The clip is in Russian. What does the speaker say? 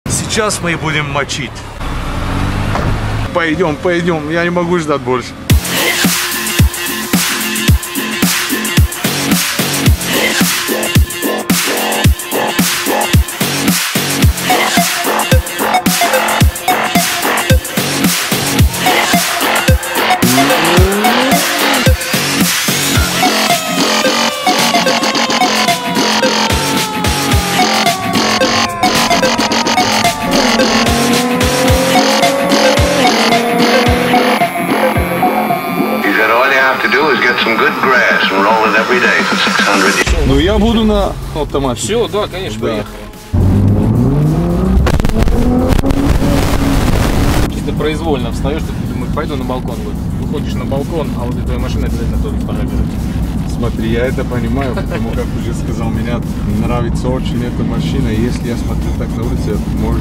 Сейчас мы будем мочить. Пойдем, пойдем, я не могу ждать больше. Ну я буду на автомате. Все, да, конечно, поехали. Чисто произвольно встаешь, ты думаешь, пойду на балкон. Вот. Выходишь на балкон, а вот эта машина обязательно тоже фотографирует. Смотри, я это понимаю, потому как уже сказал, мне нравится очень эта машина. Если я смотрю так на улице, может